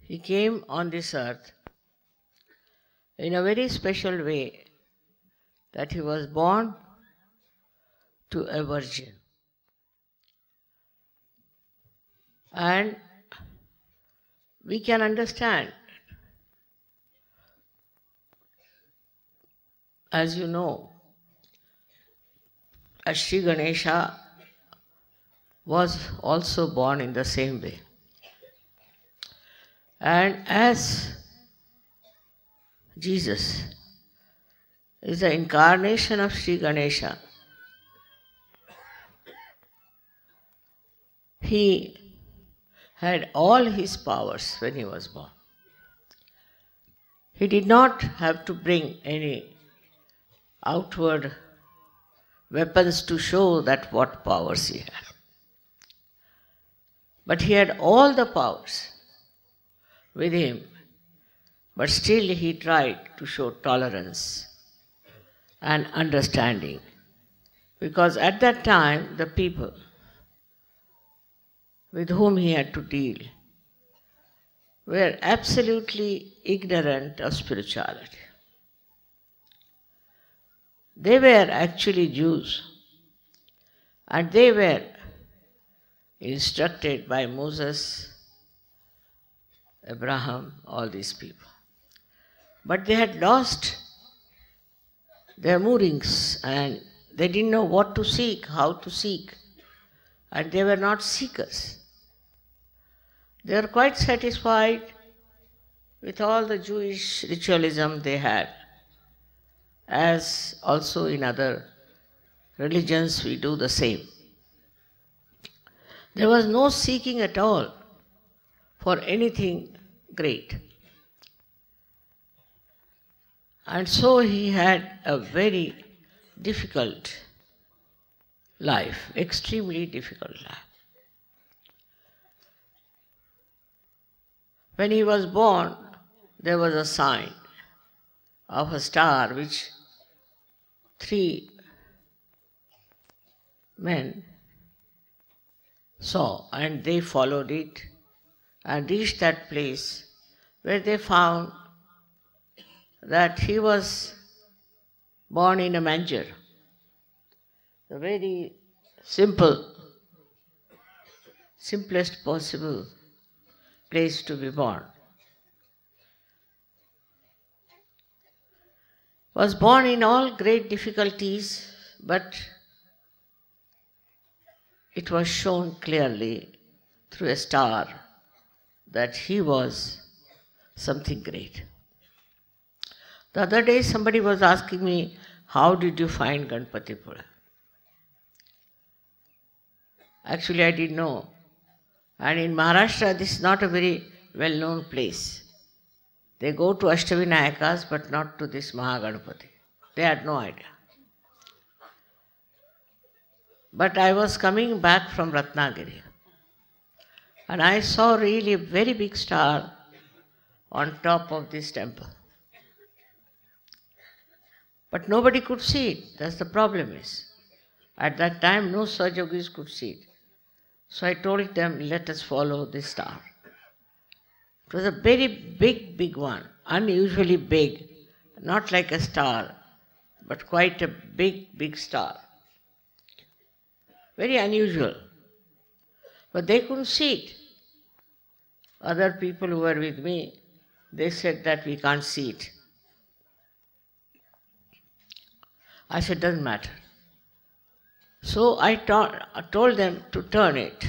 He came on this earth in a very special way, that he was born to a virgin. And we can understand, as you know, that Sri Ganesha was also born in the same way. And as Jesus is the incarnation of Sri Ganesha, he had all his powers when he was born. He did not have to bring any outward weapons to show that what powers he had. But he had all the powers with him, but still he tried to show tolerance and understanding, because at that time the people with whom he had to deal were absolutely ignorant of spirituality. They were actually Jews, and they were instructed by Moses, Abraham, all these people. But they had lost their moorings and they didn't know what to seek, how to seek, and they were not seekers. They were quite satisfied with all the Jewish ritualism they had, as also in other religions we do the same. There was no seeking at all for anything great. And so he had a very difficult life, extremely difficult life. When he was born, there was a sign of a star which 3 men saw, and they followed it and reached that place where they found that he was born in a manger. A very simplest possible place to be born. Was born in all great difficulties, but it was shown clearly through a star that he was something great. The other day somebody was asking me, how did you find Ganpatipura? Actually I didn't know. And in Maharashtra this is not a very well-known place. They go to Ashtavinayakas but not to this Mahaganapati. They had no idea. But I was coming back from Ratnagiri and I saw really a very big star on top of this temple. But nobody could see it. That's the problem is. At that time, no Sahajogis could see it. So I told them, let us follow this star. It was a very big one, unusually big, not like a star, but quite a big star. Very unusual. But they couldn't see it. Other people who were with me, they said that we can't see it. I said, doesn't matter. So I told them to turn it.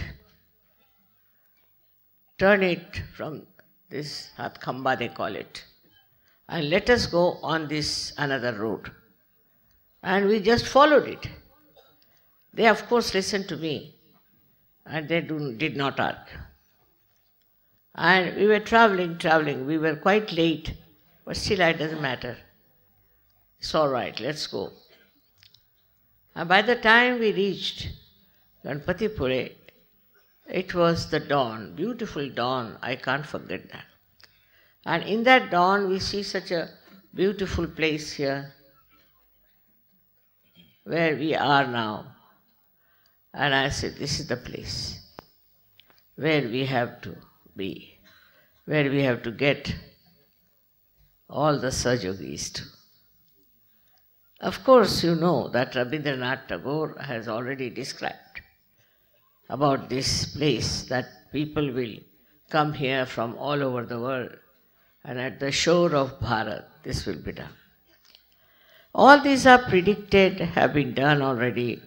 Turn it from this Hathkhamba, they call it. And let us go on this another road. And we just followed it. They of course listened to me and they did not argue. And we were traveling. We were quite late, but still it doesn't matter. It's all right, let's go. And by the time we reached Ganpatipura, it was the dawn, beautiful dawn, I can't forget that. And in that dawn we see such a beautiful place here, where we are now. And I said, this is the place where we have to be, where we have to get all the Sahyogis to. Of course, you know that Rabindranath Tagore has already described about this place, that people will come here from all over the world, and at the shore of Bharat this will be done. All these are predicted, have been done already.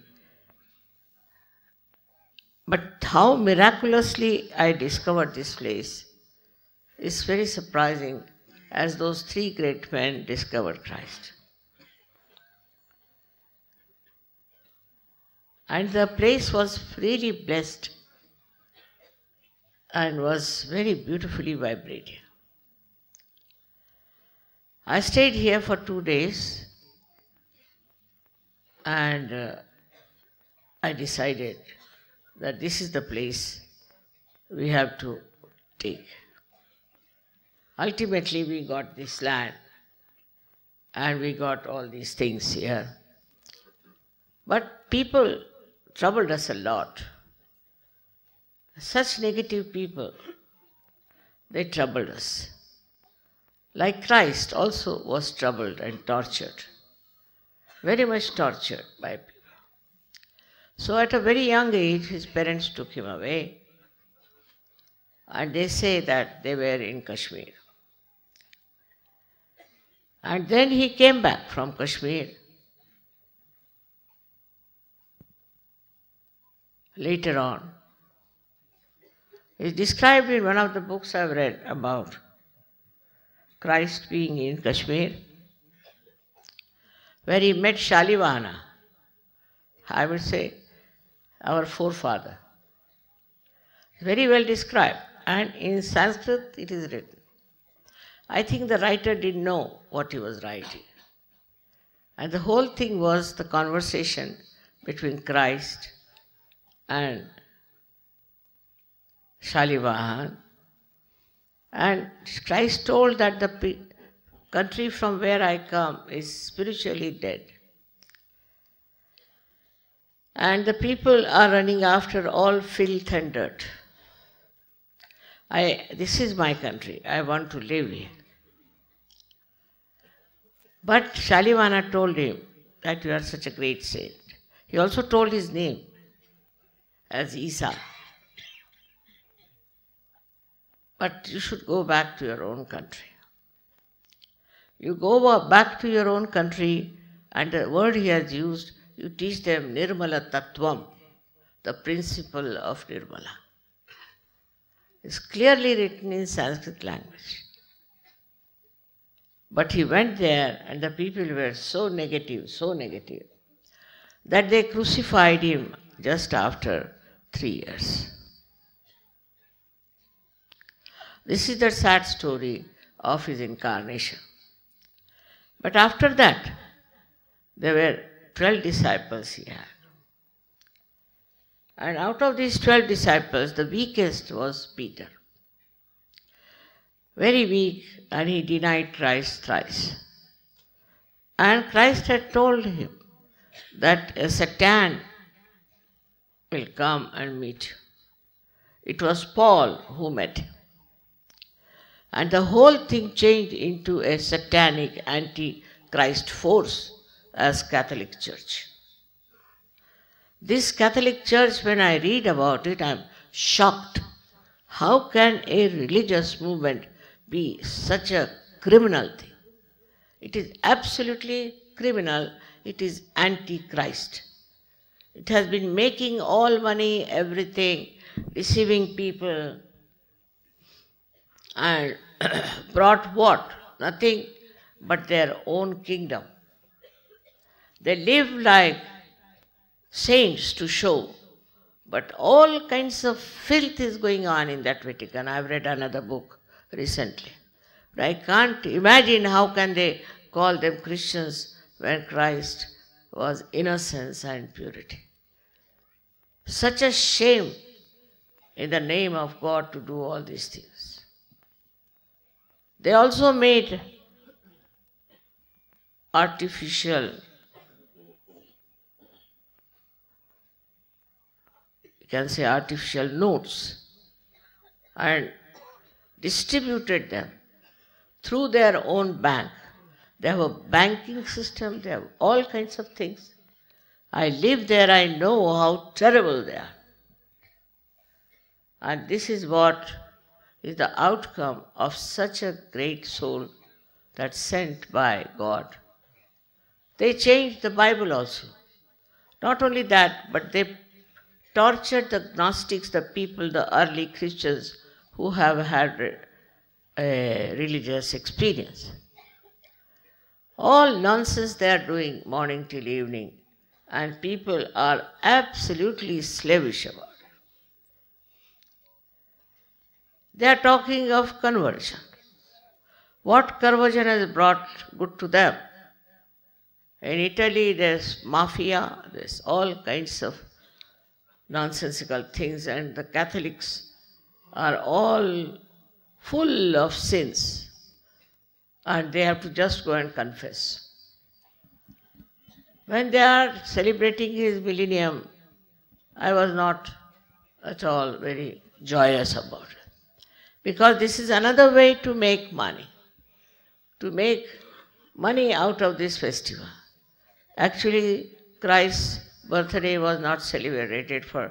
But how miraculously I discovered this place is very surprising, as those three great men discovered Christ. And the place was really blessed and was very beautifully vibrating. I stayed here for 2 days, and I decided that this is the place we have to take. Ultimately, we got this land and we got all these things here. But people troubled us a lot. Such negative people, they troubled us. Like Christ also was troubled and tortured, very much tortured by people. So at a very young age, his parents took him away, and they say that they were in Kashmir. And then he came back from Kashmir later on. It's described in one of the books I've read about Christ being in Kashmir, where he met Shalivahana, I would say our forefather. Very well described, and in Sanskrit it is written. I think the writer didn't know what he was writing. And the whole thing was the conversation between Christ and Shalivahan. And Christ told that the country from where I come is spiritually dead. And the people are running after all filth and dirt. This is my country, I want to live here. But Shalivana told him that you are such a great saint. He also told his name as Isa. But you should go back to your own country. You go back to your own country, and the word he has used, you teach them Nirmala Tattvam, the principle of Nirmala. It's clearly written in Sanskrit language. But he went there, and the people were so negative, that they crucified him just after 3 years. This is the sad story of his incarnation. But after that, there were 12 disciples he had. And out of these 12 disciples, the weakest was Peter. Very weak, and he denied Christ thrice. And Christ had told him that a Satan will come and meet you. It was Paul who met him. And the whole thing changed into a satanic anti-Christ force as Catholic Church. This Catholic Church, when I read about it, I'm shocked. How can a religious movement be such a criminal thing? It is absolutely criminal. It is anti-Christ. It has been making all money, everything, deceiving people, and brought what? Nothing but their own kingdom. They live like saints to show, but all kinds of filth is going on in that Vatican. I've read another book recently. But I can't imagine how can they call them Christians when Christ was innocence and purity. Such a shame in the name of God to do all these things. They also made artificial, you can say artificial notes, and distributed them through their own bank. They have a banking system, they have all kinds of things. I live there, I know how terrible they are. And this is what is the outcome of such a great soul that's sent by God. They changed the Bible also. Not only that, but they tortured the Gnostics, the people, the early Christians who have had a religious experience. All nonsense they are doing morning till evening, and people are absolutely slavish about it. They are talking of conversion. What conversion has brought good to them? In Italy, there's mafia, there's all kinds of nonsensical things, and the Catholics are all full of sins, and they have to just go and confess. When they are celebrating his millennium, I was not at all very joyous about it, because this is another way to make money out of this festival. Actually, Christ's birthday was not celebrated for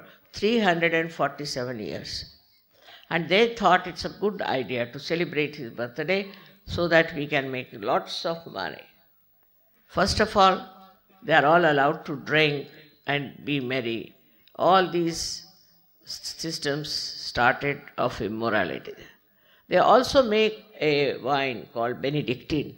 347 years. And they thought it's a good idea to celebrate his birthday so that we can make lots of money. First of all, they are all allowed to drink and be merry. All these systems started of immorality. They also make a wine called Benedictine.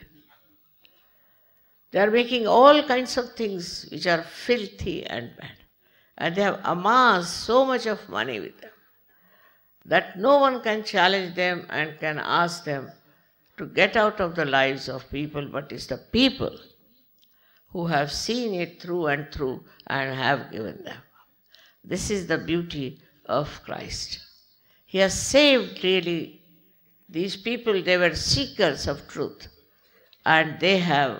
They are making all kinds of things which are filthy and bad. And they have amassed so much of money with them that no one can challenge them and can ask them to get out of the lives of people, but it's the people who have seen it through and through and have given them. This is the beauty of Christ. He has saved really these people. They were seekers of truth, and they have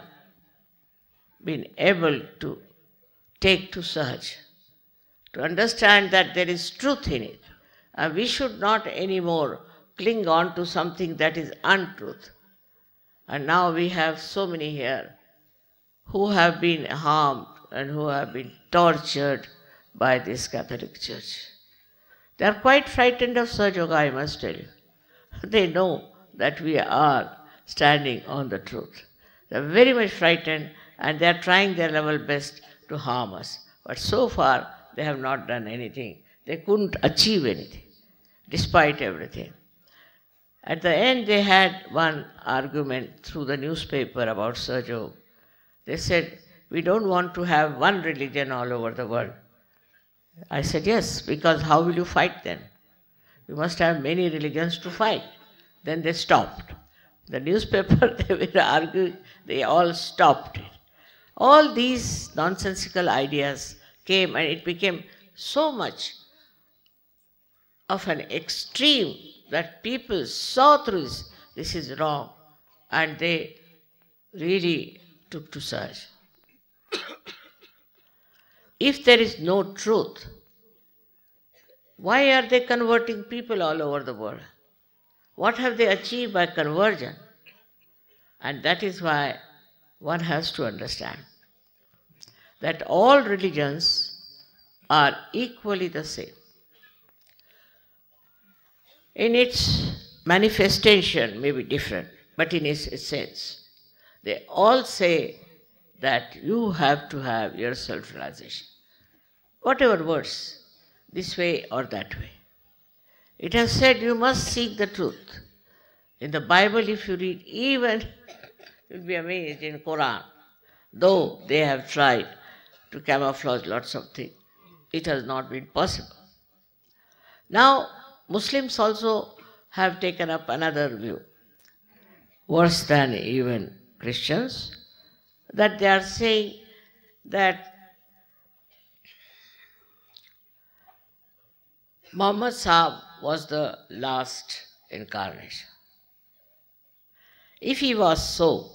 been able to take to search, to understand that there is truth in it. And we should not anymore cling on to something that is untruth. And now we have so many here who have been harmed and who have been tortured by this Catholic Church. They are quite frightened of Sahaja Yoga, I must tell you. They know that we are standing on the truth. They are very much frightened, and they are trying their level best to harm us. But so far, they have not done anything. They couldn't achieve anything, despite everything. At the end, they had one argument through the newspaper about Sahaja. They said, we don't want to have one religion all over the world. I said, yes, because how will you fight then? You must have many religions to fight. Then they stopped. The newspaper, they were arguing, they all stopped it. All these nonsensical ideas came, and it became so much of an extreme that people saw through this is wrong, and they really took to search. If there is no truth, why are they converting people all over the world? What have they achieved by conversion? And that is why one has to understand that all religions are equally the same. In its manifestation may be different, but in its essence, they all say that you have to have your self-realization. Whatever words, this way or that way. It has said you must seek the truth. In the Bible, if you read, even you'll be amazed in Quran, though they have tried to camouflage lots of things, it has not been possible. Now, Muslims also have taken up another view, worse than even Christians, that they are saying that Muhammad Sahib was the last incarnation. If he was so,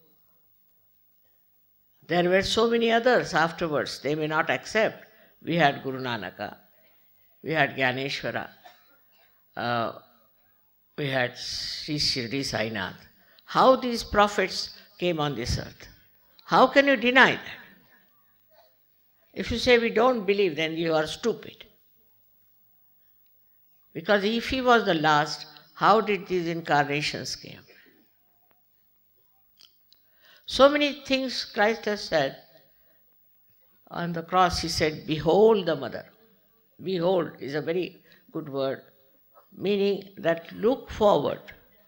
there were so many others afterwards. They may not accept. We had Guru Nanaka, we had Gyaneshwara, we had Sri Shirdi Sainath. How these prophets came on this earth? How can you deny that? If you say we don't believe, then you are stupid. Because if he was the last, how did these incarnations came? So many things Christ has said. On the cross he said, behold the mother. Behold is a very good word, meaning that look forward.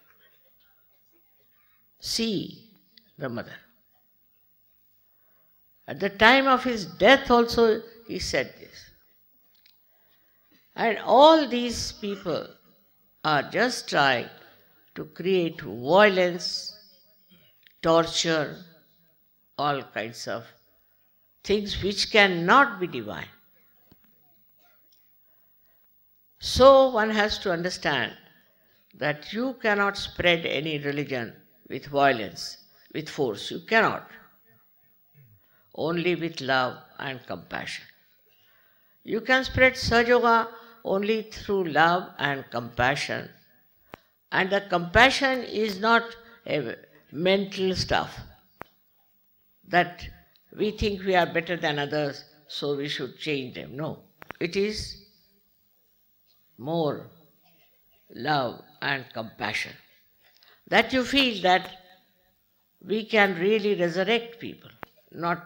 See the mother. At the time of his death also he said this. And all these people are just trying to create violence, torture, all kinds of things which cannot be divine. So one has to understand that you cannot spread any religion with violence, with force. You cannot. Only with love and compassion. You can spread Sahaja Yoga only through love and compassion. And the compassion is not a mental stuff that we think we are better than others, so we should change them. No, it is more love and compassion. That you feel that we can really resurrect people, not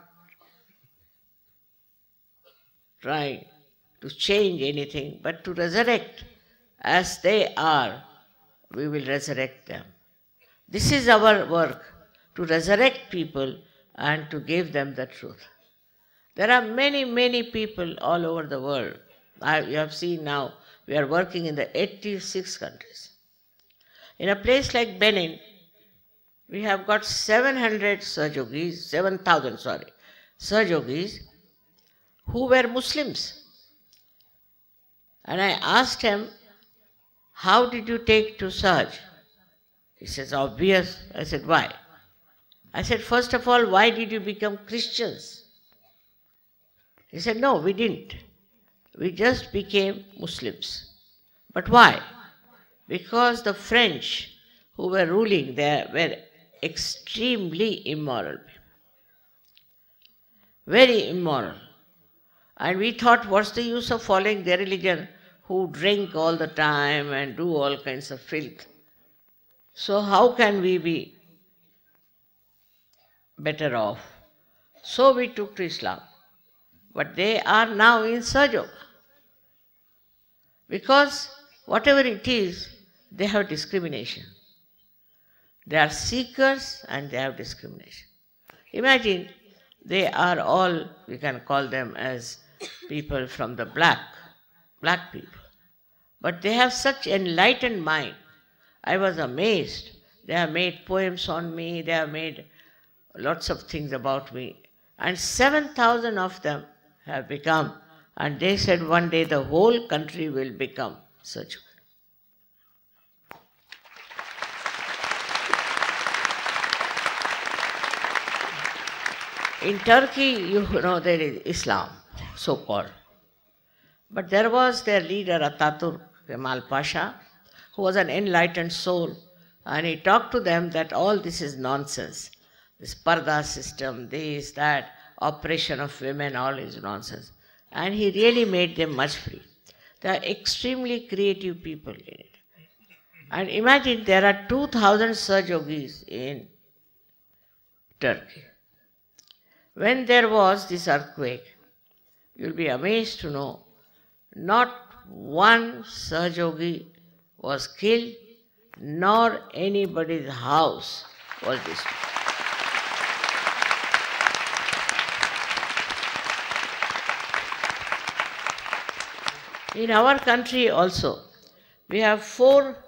trying to change anything, but to resurrect as they are, we will resurrect them. This is our work, to resurrect people and to give them the truth. There are many, many people all over the world. You have seen now, we are working in the 86 countries. In a place like Benin, we have got 700 Sahajogis, 7,000, Sahajogis, who were Muslims. And I asked him, how did you take to Sahaj? He says, obvious. I said, why? I said, first of all, why did you become Christians? He said, no, we didn't. We just became Muslims. But why? Because the French who were ruling there were extremely immoral. Very immoral. And we thought, what's the use of following their religion, who drink all the time and do all kinds of filth? So how can we be better off? So we took to Islam. But they are now in Sahaja Yoga. Because whatever it is, they have discrimination. They are seekers and they have discrimination. Imagine, they are all, we can call them as people from the black people. But they have such enlightened mind. I was amazed. They have made poems on me, they have made lots of things about me. And 7,000 of them have become, and they said one day the whole country will become such. In Turkey, you know, there is Islam, so-called. But there was their leader, Ataturk Kemal Pasha, who was an enlightened soul, and he talked to them that all this is nonsense. This parda system, this, that, oppression of women, all is nonsense. And he really made them much free. They are extremely creative people in it. And imagine there are 2,000 Sahajogis in Turkey. When there was this earthquake, you'll be amazed to know, not one Sahajogi was killed, nor anybody's house was destroyed. In our country also, we have four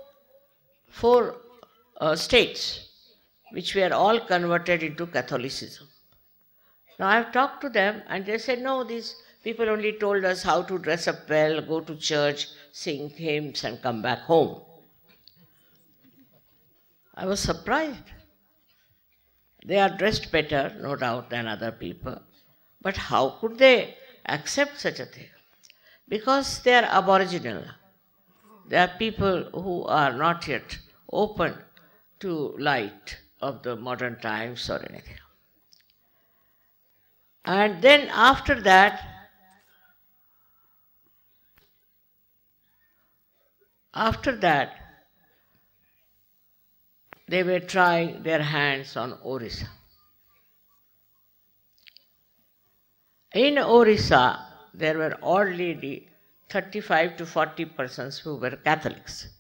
states which were all converted into Catholicism. Now I have talked to them and they said, no, these people only told us how to dress up well, go to church, sing hymns and come back home. I was surprised. They are dressed better, no doubt, than other people. But how could they accept such a thing? Because they are aboriginal. There are people who are not yet open to light of the modern times or anything. And then after that, they were trying their hands on Orissa. In Orissa, there were already 35 to 40 persons who were Catholics.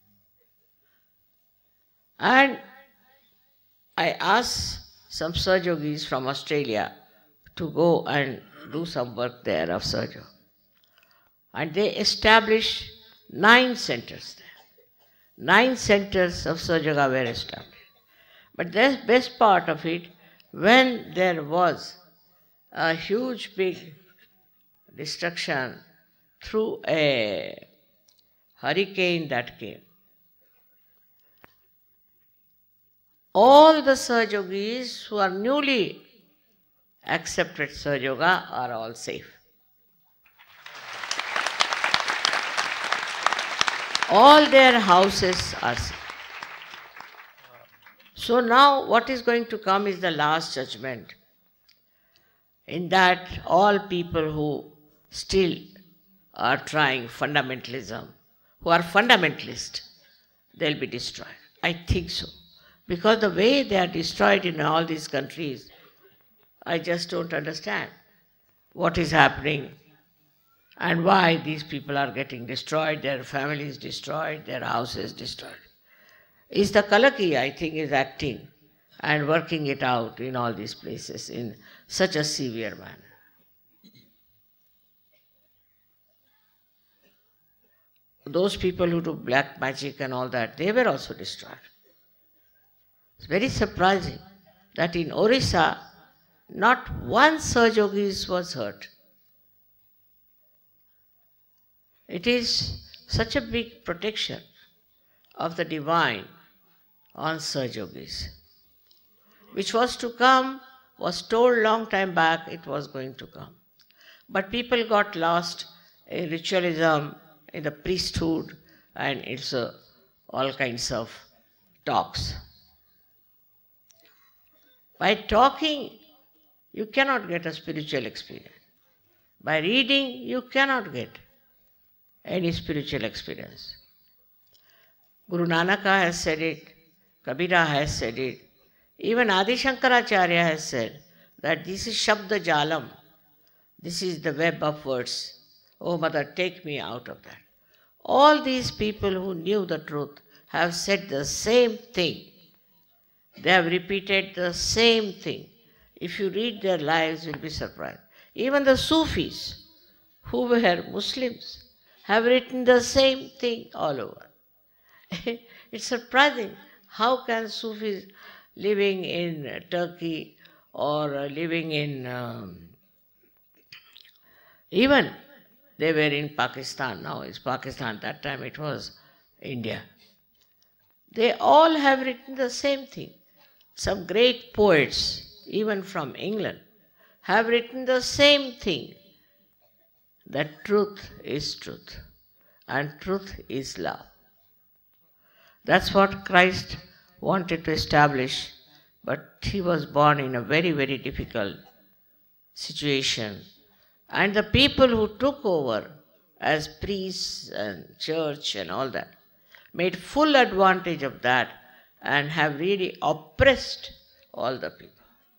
And I asked some Sahaja Yogis from Australia to go and do some work there of Sahaja. And they established 9 centers there. 9 centers of Sahaja Yoga were established. But the best part of it, when there was a huge big destruction through a hurricane that came, all the Sahaja Yogis who are newly accepted Sahaja Yoga are all safe. All their houses are safe. So now what is going to come is the last judgment. In that all people who still are trying fundamentalism, who are fundamentalist, they'll be destroyed. I think so. Because the way they are destroyed in all these countries, I just don't understand what is happening and why these people are getting destroyed, their families destroyed, their houses destroyed. Is the Kalaki, I think, is acting and working it out in all these places in such a severe manner. Those people who do black magic and all that, they were also destroyed. It's very surprising that in Orissa, not one Sahaja Yogi was hurt. It is such a big protection of the divine on Sahaja Yogis. Which was to come, was told long time back it was going to come. But people got lost in ritualism, in the priesthood, and it's all kinds of talks. By talking, you cannot get a spiritual experience. By reading, you cannot get any spiritual experience. Guru Nanaka has said it, Kabira has said it, even Adi Shankaracharya has said that this is Shabda Jalam, this is the web of words. Oh Mother, take me out of that. All these people who knew the truth have said the same thing. They have repeated the same thing. If you read their lives, you'll be surprised. Even the Sufis, who were Muslims, have written the same thing all over. It's surprising. How can Sufis living in Turkey or living in, even they were in Pakistan, now it's Pakistan, that time it was India. They all have written the same thing. Some great poets, even from England, have written the same thing, that truth is truth and truth is love. That's what Christ wanted to establish, but he was born in a very, very difficult situation. And the people who took over as priests and church and all that made full advantage of that and have really oppressed all the people.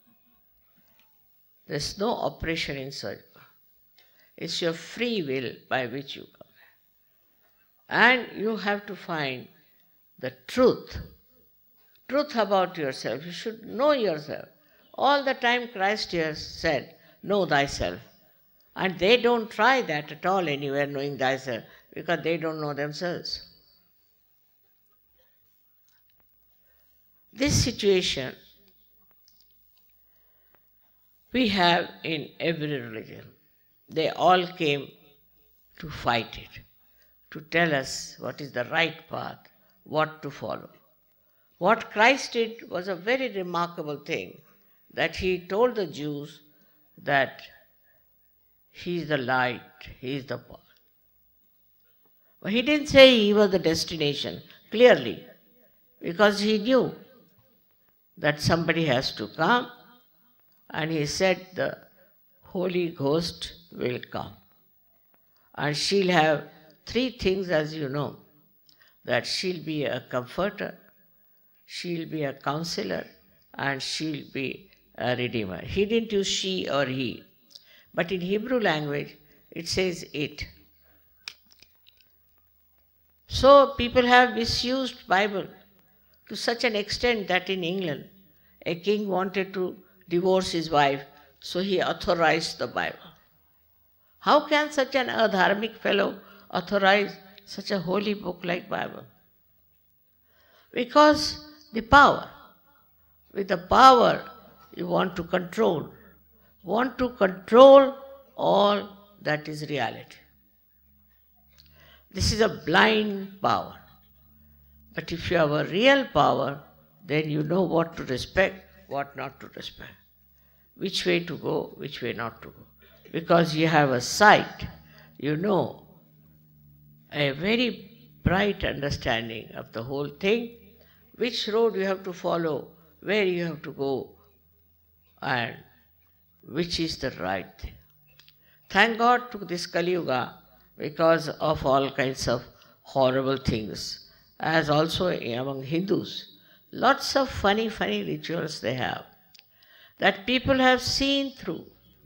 There's no oppression in Sahaja. It's your free will by which you come. And you have to find the truth about yourself. You should know yourself. All the time Christ here said, know thyself. And they don't try that at all anywhere, knowing thyself, because they don't know themselves. This situation we have in every religion. They all came to fight it, to tell us what is the right path, what to follow. What Christ did was a very remarkable thing, that he told the Jews that he is the light, he is the path. But he didn't say he was the destination, clearly, because he knew that somebody has to come, and he said the Holy Ghost will come. And she'll have three things, as you know, that she'll be a comforter, she'll be a counselor, and she'll be a redeemer. He didn't use she or he, but in Hebrew language it says it. So people have misused Bible to such an extent that in England a king wanted to divorce his wife, so he authorized the Bible. How can such an adharmic fellow authorize such a holy book like Bible? Because the power, with the power you want to control all that is reality. This is a blind power. But if you have a real power, then you know what to respect, what not to respect, which way to go, which way not to go. Because you have a sight, you know, a very bright understanding of the whole thing, which road you have to follow, where you have to go, and which is the right thing. Thank God to this Kali Yuga because of all kinds of horrible things, as also among Hindus. Lots of funny rituals they have that people have seen through,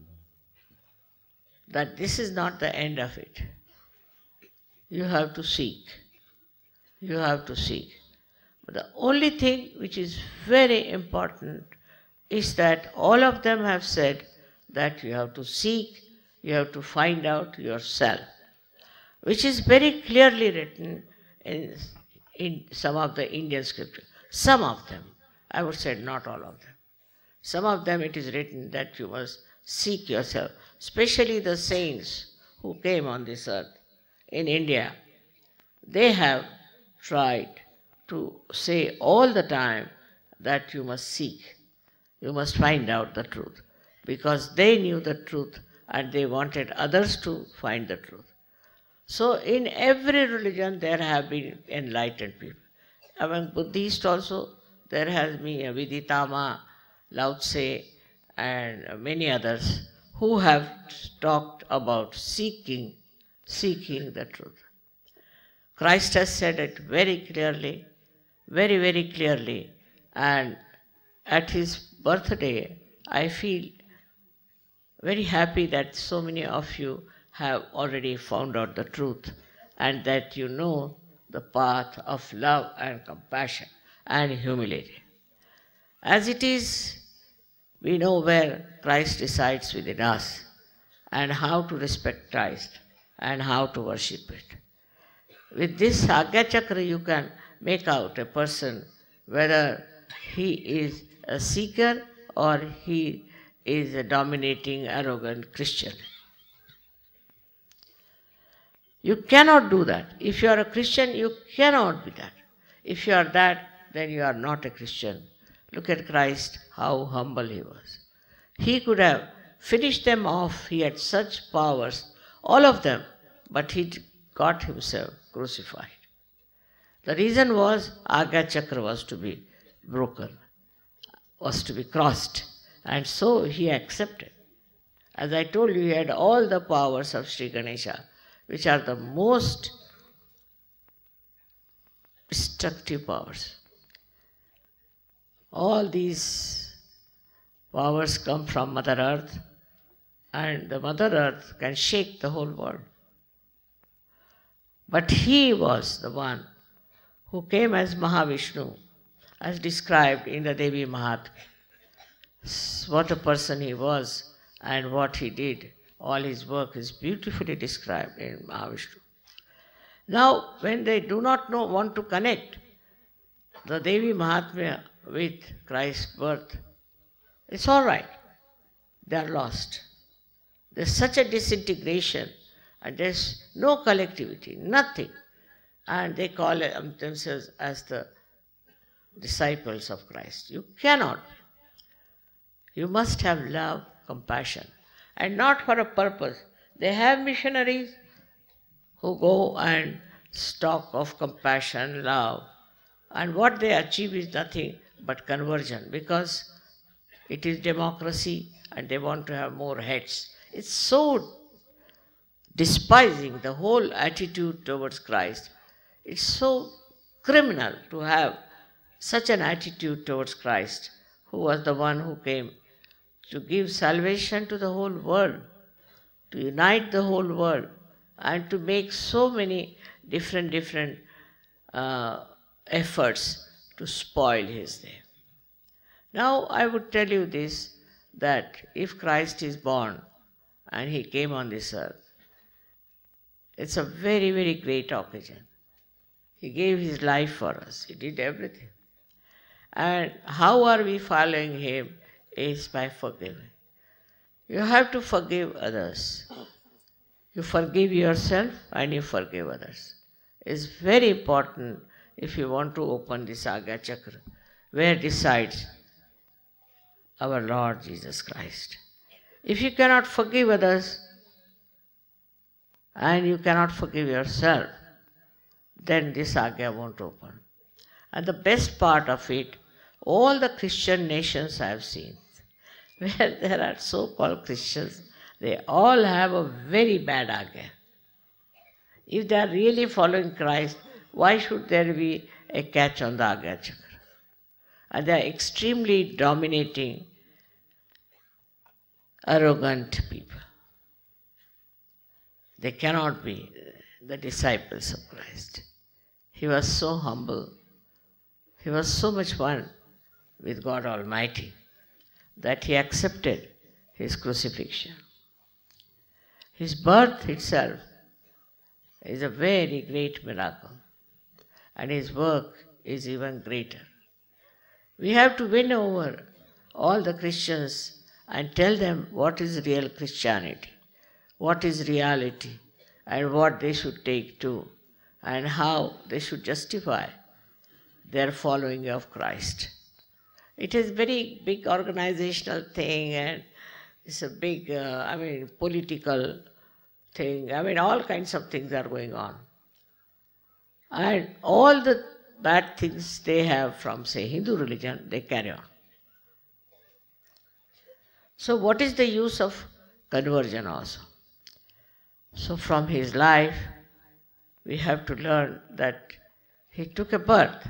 that this is not the end of it. You have to seek. You have to seek. But the only thing which is very important is that all of them have said that you have to seek, you have to find out yourself, which is very clearly written in some of the Indian scriptures. Some of them, I would say not all of them. Some of them it is written that you must seek yourself, especially the saints who came on this earth in India. They have tried to say all the time that you must seek, you must find out the truth, because they knew the truth and they wanted others to find the truth. So in every religion there have been enlightened people. Among Buddhists also there has been Viditama, Lao Tse, and many others who have talked about seeking the truth. Christ has said it very clearly, very clearly, and at his birthday I feel very happy that so many of you have already found out the truth and that you know the path of love and compassion and humility. As it is, we know where Christ resides within us and how to respect Christ and how to worship it. With this Agya Chakra you can make out a person whether he is a seeker or he is a dominating, arrogant Christian. You cannot do that. If you are a Christian, you cannot be that. If you are that, then you are not a Christian. Look at Christ, how humble he was. He could have finished them off. He had such powers, all of them, but he got himself crucified. The reason was Agya Chakra was to be broken, was to be crossed, and so he accepted. As I told you, he had all the powers of Sri Ganesha, which are the most destructive powers. All these powers come from Mother Earth, and the Mother Earth can shake the whole world. But he was the one who came as Mahavishnu, as described in the Devi Mahatmya. What a person he was and what he did. All his work is beautifully described in Mahavishnu. Now, when they do not want to connect the Devi Mahatmya with Christ's birth, it's all right. They are lost. There's such a disintegration and there's no collectivity, nothing. And they call themselves as the disciples of Christ. You cannot. You must have love, compassion, and not for a purpose. They have missionaries who go and stock of compassion, love, and what they achieve is nothing but conversion, because it is democracy and they want to have more heads. It's so despising the whole attitude towards Christ. It's so criminal to have such an attitude towards Christ, who was the one who came to give salvation to the whole world, to unite the whole world, and to make so many different efforts to spoil his name. Now I would tell you this, that if Christ is born and he came on this earth, it's a very great occasion. He gave his life for us. He did everything. And how are we following him is by forgiving. You have to forgive others. You forgive yourself and you forgive others. It's very important if you want to open this Agya Chakra, where decides our Lord Jesus Christ. If you cannot forgive others and you cannot forgive yourself, then this Agya won't open. And the best part of it, all the Christian nations I have seen, where there are so-called Christians, they all have a very bad Agya. If they are really following Christ, why should there be a catch on the Agya Chakra? And they are extremely dominating, arrogant people. They cannot be the disciples of Christ. He was so humble. He was so much one with God Almighty that he accepted his crucifixion. His birth itself is a very great miracle, and his work is even greater. We have to win over all the Christians and tell them what is real Christianity, what is reality, and what they should take to, and how they should justify their following of Christ. It is a very big organizational thing, and it's a big, political thing. All kinds of things are going on. And all the bad things they have from, say, Hindu religion, they carry on. So what is the use of conversion also? So from his life, we have to learn that he took a birth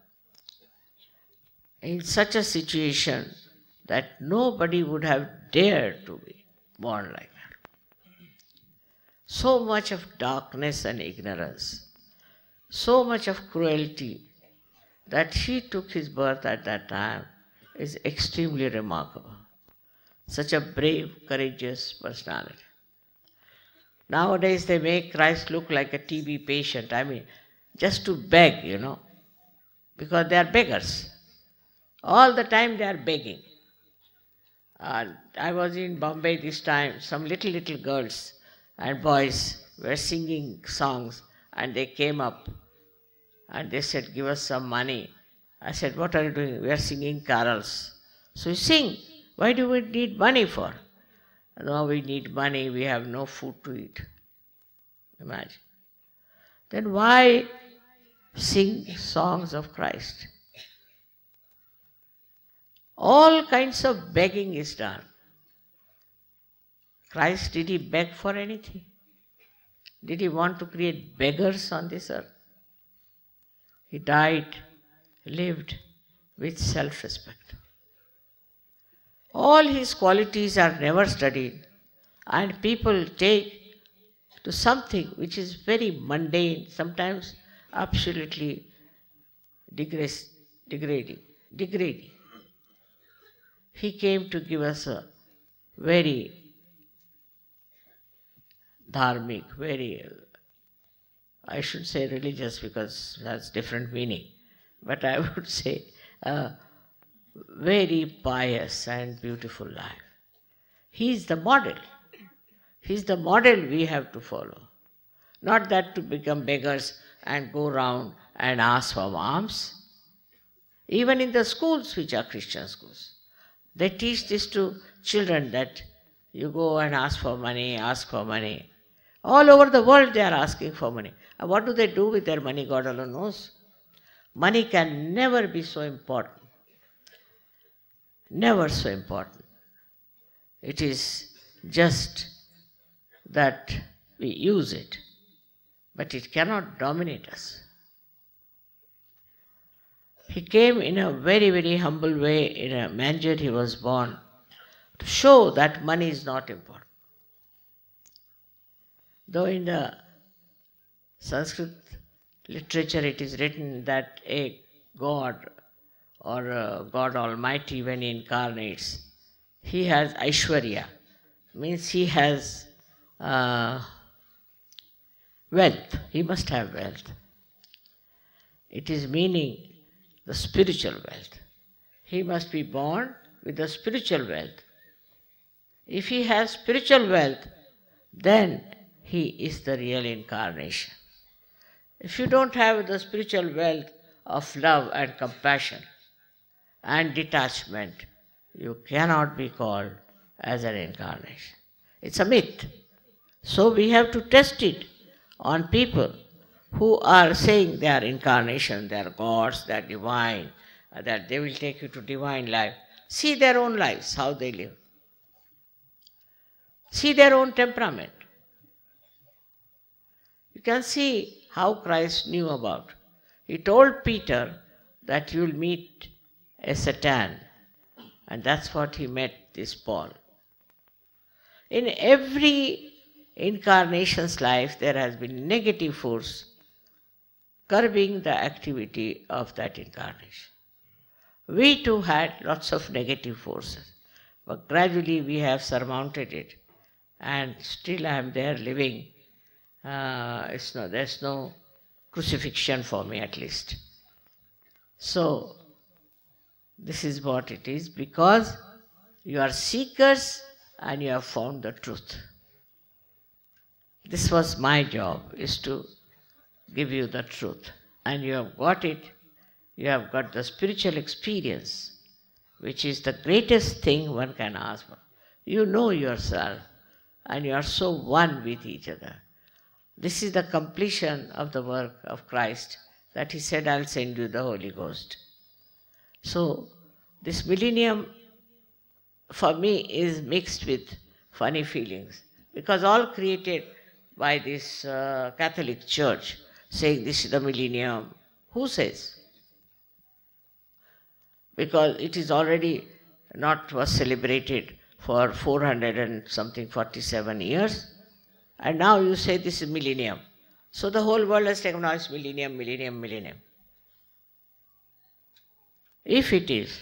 in such a situation that nobody would have dared to be born like that. So much of darkness and ignorance, so much of cruelty, that he took his birth at that time is extremely remarkable. Such a brave, courageous personality. Nowadays they make Christ look like a TB patient, just to beg, because they are beggars. All the time they are begging. I was in Bombay this time, some little girls and boys were singing songs, and they came up and they said, "Give us some money." I said, "What are you doing?" "We are singing carols." "So you sing. Why do we need money for?" "No, we need money. We have no food to eat." Imagine. Then why sing songs of Christ? All kinds of begging is done. Christ, did he beg for anything? Did he want to create beggars on this earth? He died, lived with self-respect. All his qualities are never studied, and people take to something which is very mundane, sometimes absolutely degrading. He came to give us a very dharmic, I should say religious because that's different meaning, but I would say a very pious and beautiful life. He is the model. He is the model we have to follow. Not that to become beggars and go round and ask for alms. Even in the schools which are Christian schools, they teach this to children, that you go and ask for money. All over the world they are asking for money. And what do they do with their money? God alone knows. Money can never be so important. Never so important. It is just that we use it, but it cannot dominate us. He came in a very, very humble way. In a manger he was born to show that money is not important. Though in the Sanskrit literature it is written that a god or a God Almighty, when he incarnates, he has Aishwarya, means he has wealth. He must have wealth. It is meaning the spiritual wealth. He must be born with the spiritual wealth. If he has spiritual wealth, then he is the real incarnation. If you don't have the spiritual wealth of love and compassion and detachment, you cannot be called as an incarnation. It's a myth. So we have to test it on people who are saying they are incarnation, they are gods, they are divine, that they will take you to divine life. See their own lives, how they live. See their own temperament. You can see how Christ knew about. He told Peter that you will meet a Satan, and that's what he met this Paul. In every incarnation's life, there has been negative force curbing the activity of that incarnation. We too had lots of negative forces, but gradually we have surmounted it, and still I am there living. There's no crucifixion for me, at least. So, this is what it is, because you are seekers and you have found the truth. This was my job, is to give you the truth. And you have got it. You have got the spiritual experience, which is the greatest thing one can ask for. You know yourself, and you are so one with each other. This is the completion of the work of Christ, that he said, I'll send you the Holy Ghost. So, this millennium for me is mixed with funny feelings, because all created by this Catholic Church, saying this is the millennium. Who says? Because it is already was celebrated for 400 and something 47 years, and now you say this is millennium. So the whole world has taken now it's millennium, millennium, millennium. If it is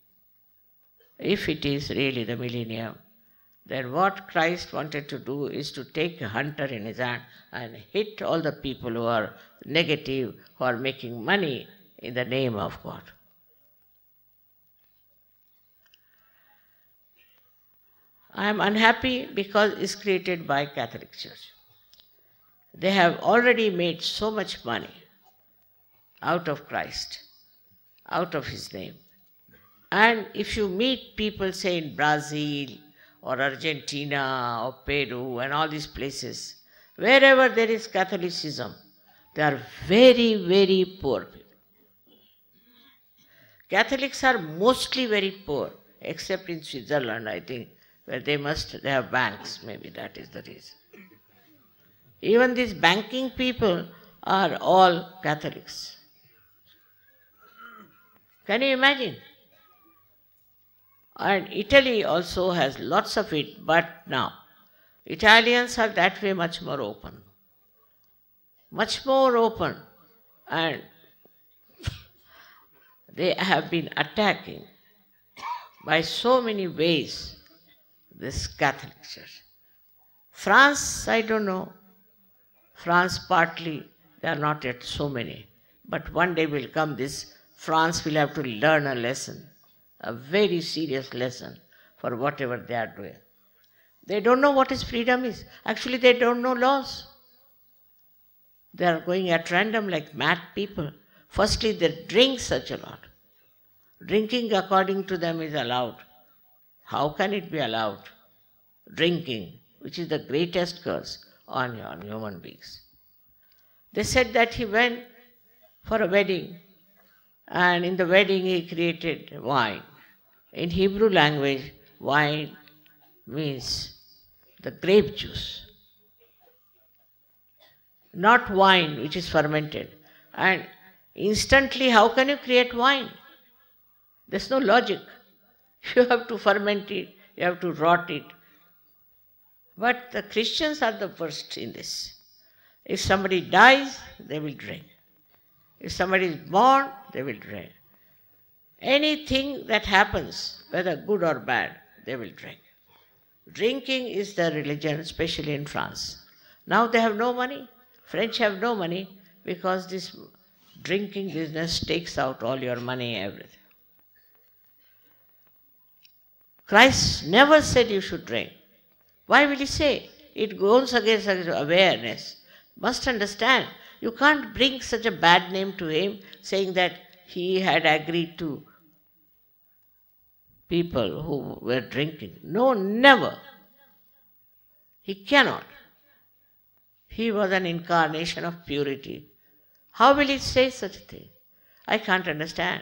really the millennium, then what Christ wanted to do is to take a hunter in his hand and hit all the people who are negative, who are making money in the name of God. I am unhappy because it's created by Catholic Church. They have already made so much money out of Christ, out of his name. And if you meet people, say in Brazil or Argentina or Peru and all these places, wherever there is Catholicism, they are very, very poor people. Catholics are mostly very poor, except in Switzerland, I think, where they have banks, maybe that is the reason. Even these banking people are all Catholics. Can you imagine? And Italy also has lots of it, but now Italians are that way much more open. Much more open. And they have been attacking by so many ways this Catholic Church. France, I don't know. France partly, there are not yet so many. But one day will come this, France will have to learn a lesson, a very serious lesson for whatever they are doing. They don't know what is freedom is. Actually, they don't know laws. They are going at random like mad people. Firstly, they drink such a lot. Drinking according to them is allowed. How can it be allowed? Drinking, which is the greatest curse. on human beings. They said that he went for a wedding, and in the wedding he created wine. In Hebrew language, wine means the grape juice, not wine which is fermented. And instantly, how can you create wine? There's no logic. You have to ferment it, you have to rot it. But the Christians are the worst in this. If somebody dies, they will drink. If somebody is born, they will drink. Anything that happens, whether good or bad, they will drink. Drinking is their religion, especially in France. Now they have no money. French have no money because this drinking business takes out all your money, everything. Christ never said you should drink. Why will he say? It goes against awareness. Must understand, you can't bring such a bad name to him saying that he had agreed to people who were drinking. No, never. He cannot. He was an incarnation of purity. How will he say such a thing? I can't understand.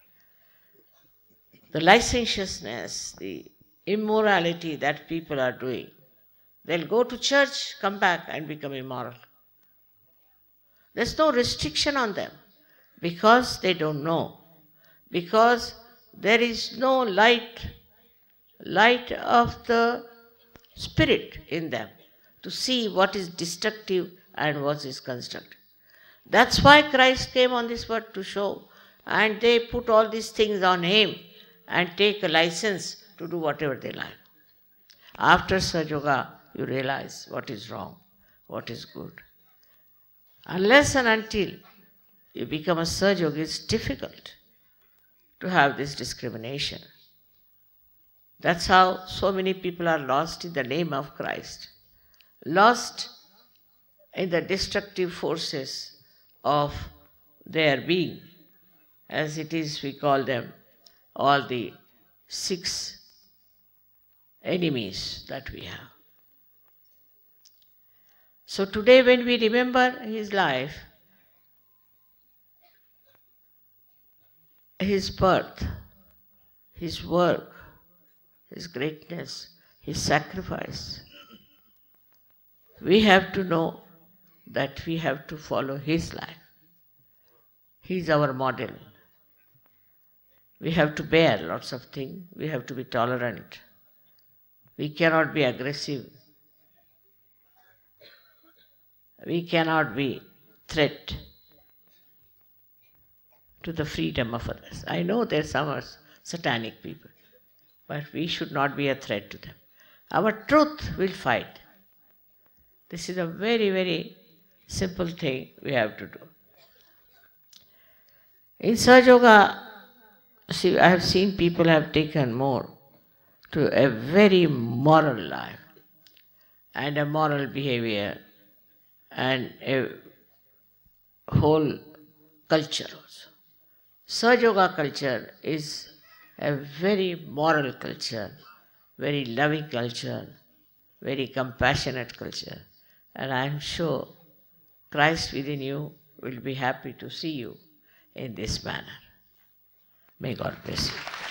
The licentiousness, the immorality that people are doing. They'll go to church, come back and become immoral. There's no restriction on them because they don't know. Because there is no light of the Spirit in them to see what is destructive and what is constructive. That's why Christ came on this world to show. And they put all these things on him and take a license to do whatever they like. After Sahaja Yoga, you realize what is wrong, what is good. Unless and until you become a Sahaja Yogi, it's difficult to have this discrimination. That's how so many people are lost in the name of Christ, lost in the destructive forces of their being, as it is we call them, all the 6 enemies that we have. So today when we remember his life, his birth, his work, his greatness, his sacrifice, we have to know that we have to follow his life. He is our model. We have to bear lots of things. We have to be tolerant. We cannot be aggressive. We cannot be threat to the freedom of others. I know there are some satanic people, but we should not be a threat to them. Our truth will fight. This is a very, very simple thing we have to do. In Sahaja Yoga, see, I have seen people have taken more to a very moral life and a moral behavior and a whole culture also. Sahaja Yoga culture is a very moral culture, very loving culture, very compassionate culture. And I am sure Christ within you will be happy to see you in this manner. May God bless you.